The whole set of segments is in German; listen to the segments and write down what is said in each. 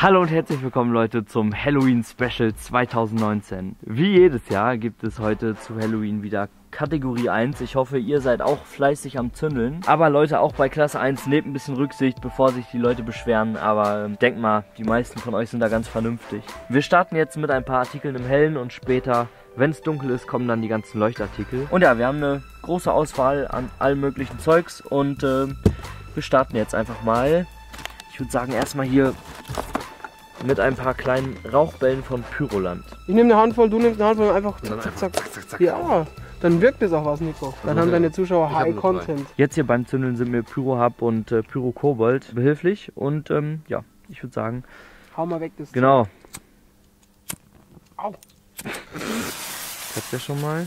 Hallo und herzlich willkommen Leute zum Halloween Special 2019. Wie jedes Jahr gibt es heute zu Halloween wieder Kategorie 1. Ich hoffe, ihr seid auch fleißig am Zündeln. Aber Leute, auch bei Klasse 1 nehmt ein bisschen Rücksicht, bevor sich die Leute beschweren. Aber denkt mal, die meisten von euch sind da ganz vernünftig. Wir starten jetzt mit ein paar Artikeln im Hellen und später, wenn es dunkel ist, kommen dann die ganzen Leuchtartikel. Und ja, wir haben eine große Auswahl an allem möglichen Zeugs und wir starten jetzt einfach mal. Ich würde sagen, erstmal hier mit ein paar kleinen Rauchbällen von Pyroland. Ich nehme eine Handvoll, du nimmst eine Handvoll, einfach zack, zack, zack, zack, zack. Ja, dann wirkt es auch was, Nico. Dann haben deine Zuschauer High Content. Jetzt hier beim Zündeln sind mir Pyro Hub und Pyro Kobold behilflich und ja, ich würde sagen, Hau mal weg das. genau. Au. Das ja schon mal.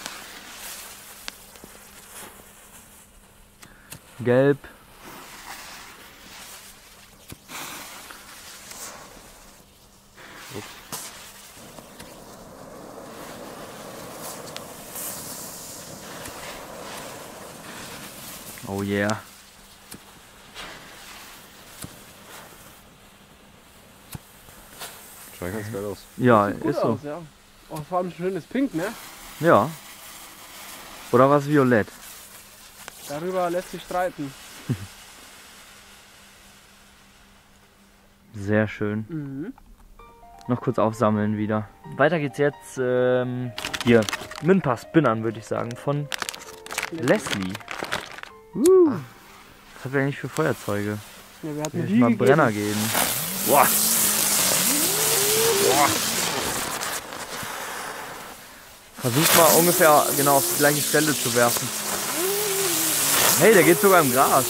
Gelb. Oh yeah. Schaut ganz geil aus. Ja, Sieht gut ist so. aus, ja. Oh, vor allem ein schönes Pink, ne? Ja. Oder was Violett? Darüber lässt sich streiten. Sehr schön. Mhm. Noch kurz aufsammeln wieder. Weiter geht's jetzt hier mit ein paar Spinnern, würde ich sagen, von Leslie. Was hat er eigentlich für Feuerzeuge? Ja, wir hatten Will die ich mal gegeben. Brenner geben. Boah. Boah. Versuch mal ungefähr genau auf die gleiche Stelle zu werfen. Hey, der geht sogar im Gras.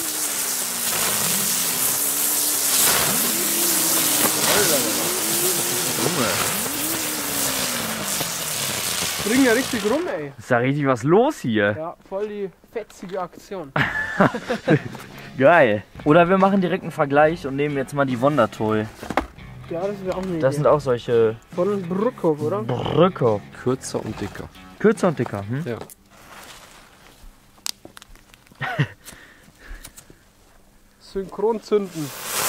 Junge, Springen ja richtig rum, ey. ist da richtig was los hier? Ja, voll die fetzige Aktion. Geil. Oder wir machen direkt einen Vergleich und nehmen jetzt mal die Wondertoy. Ja, das wäre auch eine Das Idee. sind auch solche Von Brückhof, oder? Brücke. Kürzer und dicker. Kürzer und dicker. Hm? Ja. Synchron zünden.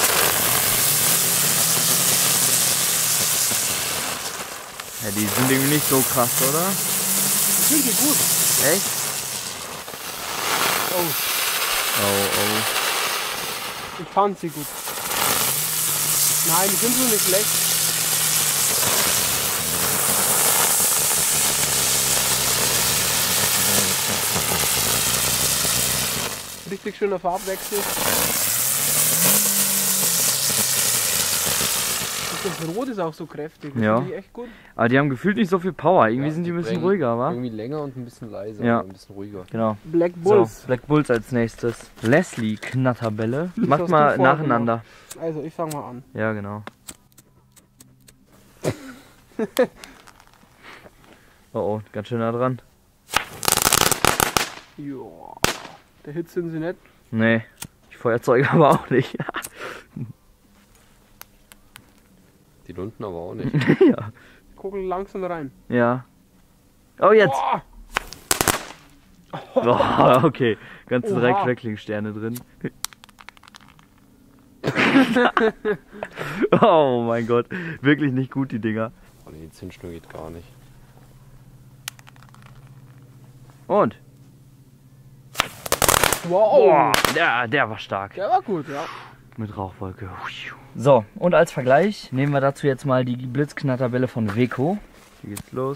Ja, die sind irgendwie nicht so krass, oder? Ich finde die gut. Echt? Oh, Oh, ich fand sie gut. Nein, die sind so nicht schlecht. Richtig schöner Farbwechsel. Das Rot ist auch so kräftig. Das Ja. finde ich echt gut. Aber die haben gefühlt nicht so viel Power. Irgendwie Ja, sind die ein bisschen brennen ruhiger, wa? Irgendwie länger und ein bisschen leiser, Ja. aber ein bisschen ruhiger. Genau. Black Bulls. So, Black Bulls als nächstes. Leslie Knatterbälle. Das Macht hast mal du vorher nacheinander. Also ich fange mal an. Ja, genau. Oh oh, ganz schön nah dran. Joa. Der Hit sind sie nicht. Nee, die Feuerzeuge aber auch nicht. Die Lunten aber auch nicht. Ja. Gucken langsam rein. Ja. Oh, jetzt! Boah. Oh, okay. Ganze 3 Oha. Crackling-Sterne drin. Oh mein Gott. Wirklich nicht gut, die Dinger. Oh, die Zündschnur geht gar nicht. Und? Wow. Boah, der war stark. Der war gut, ja. Mit Rauchwolke. So, und als Vergleich nehmen wir dazu jetzt mal die Blitzknatterbälle von Weco. Hier geht's los.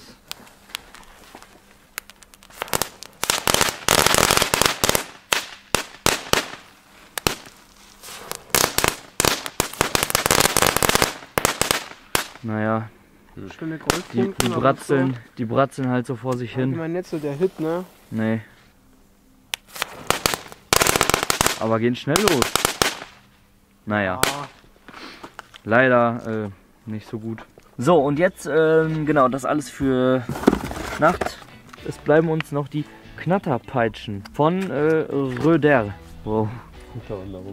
Naja, Schöne die Goldfunken. aber bratzeln halt so vor sich so. Ich hin. meine nicht so der Hit, ne? Nee. Aber gehen schnell los. Naja, Ah, leider nicht so gut. So, und jetzt, genau, das alles für Nacht. Es bleiben uns noch die Knatterpeitschen von Röder. Wow. Unter anderem.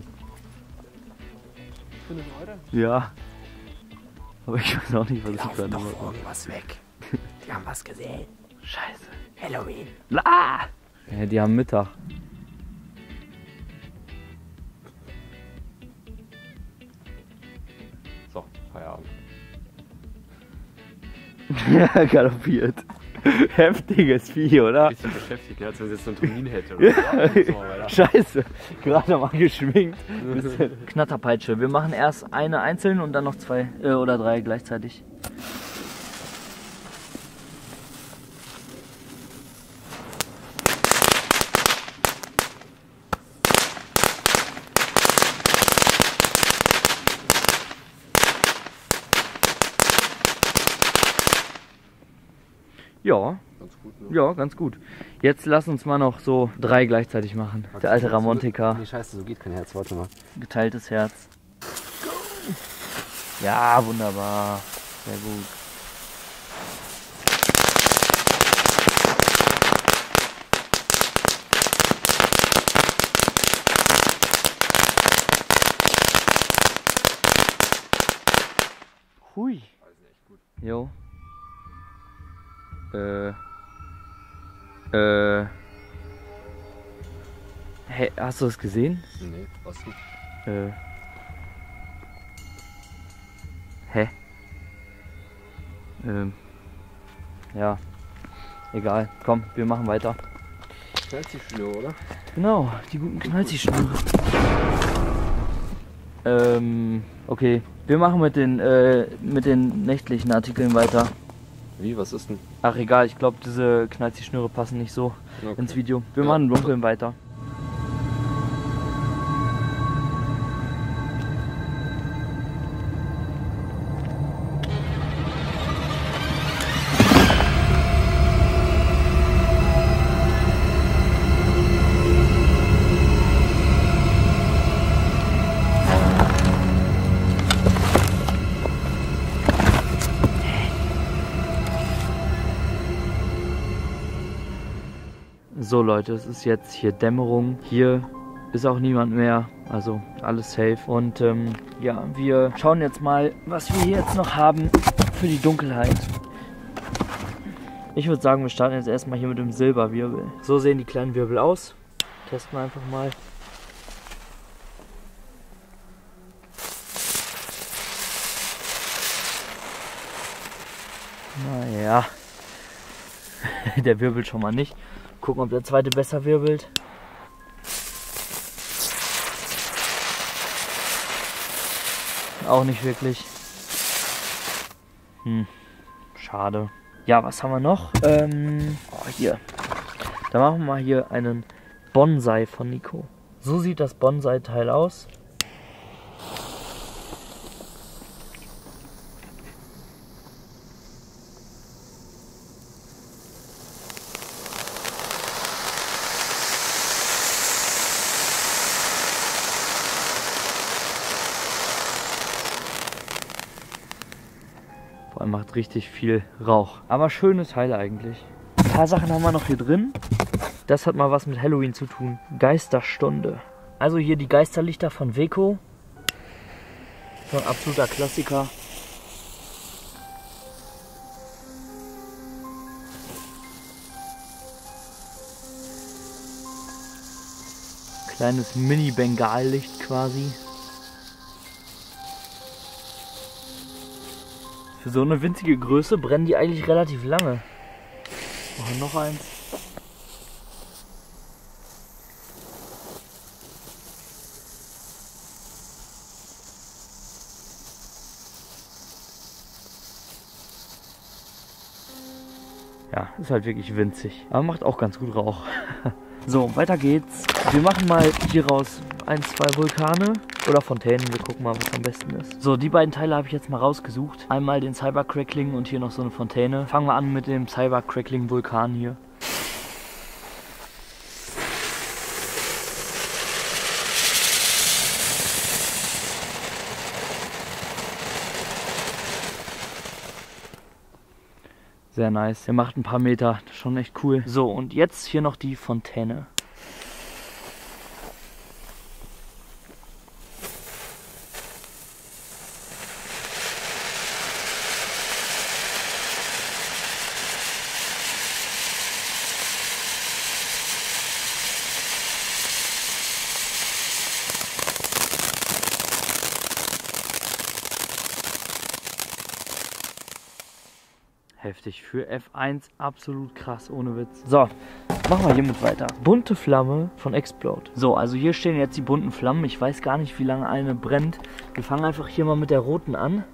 für eine Euro. Ja. Aber ich weiß auch nicht, was ich da noch mache. irgendwas weg. Die haben was gesehen. Scheiße. Halloween. La! Ja, die haben Mittag. Ja, galoppiert. Heftiges Vieh, oder? Richtig beschäftigt, als wenn sie jetzt so einen Termin hätte. Oder? So, Scheiße, gerade mal geschminkt. Bisschen Knatterpeitsche. Wir machen erst eine einzeln und dann noch 2 oder 3 gleichzeitig. Ja, ganz gut, ne? ja, ganz gut. Jetzt lass uns mal noch so 3 gleichzeitig machen. Der alte Ramontica. Nee, scheiße, so geht kein Herz. Warte mal. Geteiltes Herz. Ja, wunderbar. Sehr gut. Hui. Jo. Hey, hast du es gesehen? Nee, was denn? Hä? Ja. Egal. Komm, wir machen weiter. Knallziehschnur, oder? Genau, die guten Knallziehschnüre. Okay. Wir machen mit den nächtlichen Artikeln weiter. Wie, was ist denn? Ach egal, ich glaube diese Knallziehschnüre passen nicht so Okay. ins Video. Wir machen im Dunkeln weiter. So Leute, es ist jetzt hier Dämmerung. Hier ist auch niemand mehr. Also alles safe. Und ja, wir schauen jetzt mal, was wir hier jetzt noch haben für die Dunkelheit. Ich würde sagen, wir starten jetzt erstmal hier mit dem Silberwirbel. So sehen die kleinen Wirbel aus. Testen wir einfach mal. Naja. Der wirbelt schon mal nicht. Gucken, ob der zweite besser wirbelt. Auch nicht wirklich. Schade. Ja, was haben wir noch? Hier. Da machen wir mal hier einen Bonsai von Nico. So sieht das Bonsai-Teil aus. Vor allem macht richtig viel Rauch. Aber schöne Teile eigentlich. Ein paar Sachen haben wir noch hier drin. Das hat mal was mit Halloween zu tun. Geisterstunde. Also hier die Geisterlichter von Weco. So ein absoluter Klassiker. Kleines Mini-Bengallicht quasi. Für so eine winzige Größe brennen die eigentlich relativ lange. Machen noch eins. Ja, ist halt wirklich winzig. Aber macht auch ganz gut Rauch. So, weiter geht's. Wir machen mal hier raus 1, 2 Vulkane oder Fontänen. Wir gucken mal, was am besten ist. So, die beiden Teile habe ich jetzt mal rausgesucht. Einmal den Cybercrackling und hier noch so eine Fontäne. Fangen wir an mit dem Cybercrackling Vulkan hier. Sehr nice. Der macht ein paar Meter. Das ist schon echt cool. So, und jetzt hier noch die Fontäne. Heftig. Für F1 absolut krass, ohne Witz. So, machen wir hiermit weiter. Bunte Flamme von Explode. So, also hier stehen jetzt die bunten Flammen. Ich weiß gar nicht, wie lange eine brennt. Wir fangen einfach hier mal mit der roten an.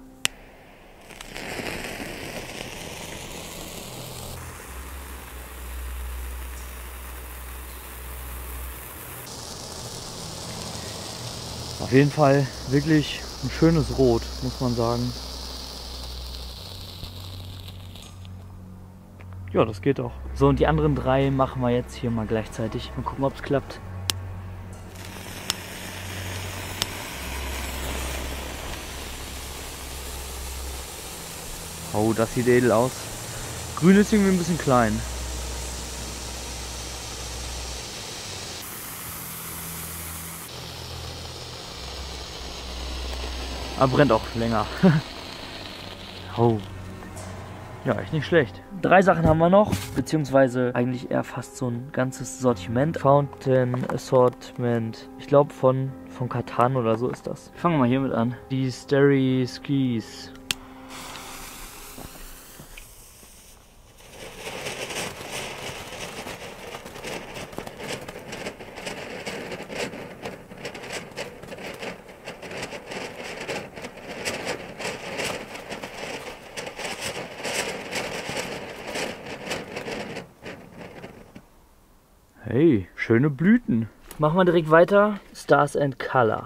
Auf jeden Fall wirklich ein schönes Rot, muss man sagen. Ja, das geht auch. So, und die anderen 3 machen wir jetzt hier mal gleichzeitig. Mal gucken, ob es klappt. Oh, das sieht edel aus. Grün ist irgendwie ein bisschen klein. Aber brennt auch länger. Oh. Ja, echt nicht schlecht. 3 Sachen haben wir noch, beziehungsweise eigentlich eher fast so ein ganzes Sortiment. Fountain Assortment. Ich glaube von Katan oder so ist das. Fangen wir mal hiermit an. Die Starry Skis. Hey, schöne Blüten. Machen wir direkt weiter. Stars and Color.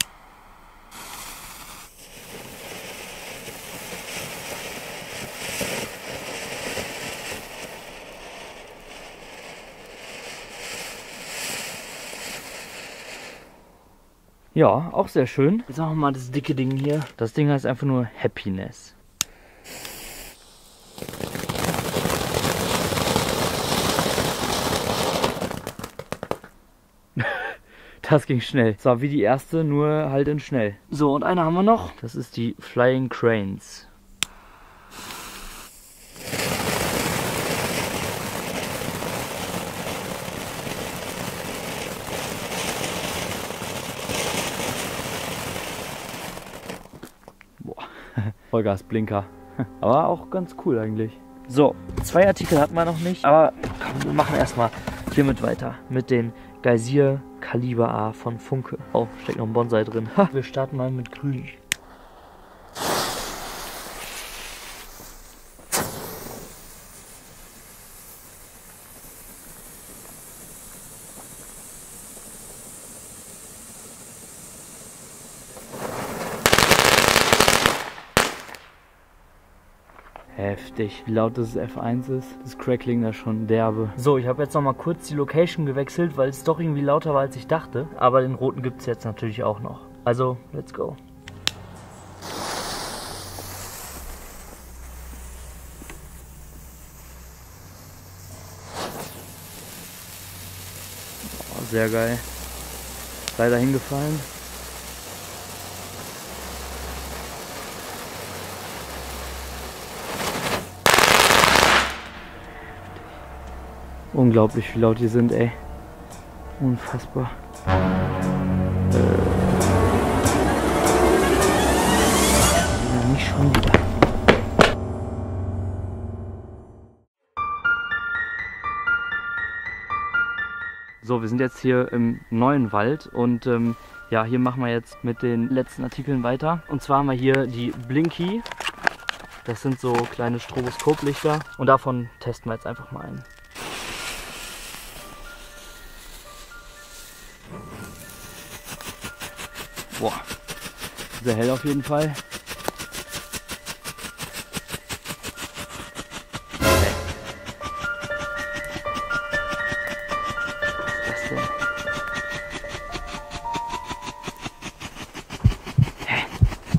Ja, auch sehr schön. Jetzt machen wir mal das dicke Ding hier. Das Ding heißt einfach nur Happiness. Das ging schnell. So, wie die erste, nur halt in schnell. So, und eine haben wir noch. Das ist die Flying Cranes. Boah, Vollgasblinker. Aber auch ganz cool eigentlich. So, 2 Artikel hatten wir noch nicht. Aber komm, wir machen erstmal hiermit weiter. Mit den Geysir Kaliber A von Funke. Oh, steckt noch ein Bonsai drin. Ha, wir starten mal mit grün. Heftig, wie laut das F1 ist. Das Crackling da schon derbe. So, ich habe jetzt noch mal kurz die Location gewechselt, weil es doch irgendwie lauter war, als ich dachte. Aber den roten gibt es jetzt natürlich auch noch. Also, let's go. Oh, sehr geil. Leider hingefallen. Unglaublich, wie laut die sind, ey. Unfassbar. Nicht schon wieder. So, wir sind jetzt hier im neuen Wald und ja, hier machen wir jetzt mit den letzten Artikeln weiter. Und zwar haben wir hier die Blinky. Das sind so kleine Stroboskoplichter und davon testen wir jetzt einfach mal einen. Boah, sehr hell auf jeden Fall. Okay. Was ist das denn? Hä?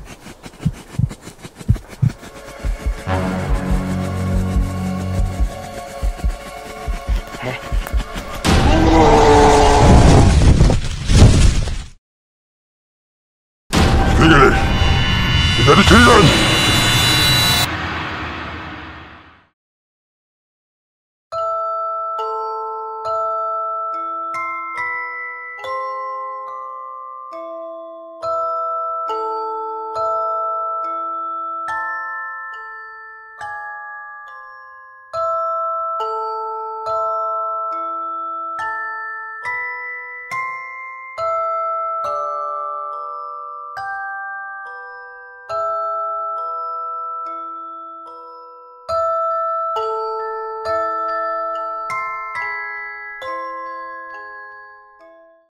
Hä? Ich werde dich töten!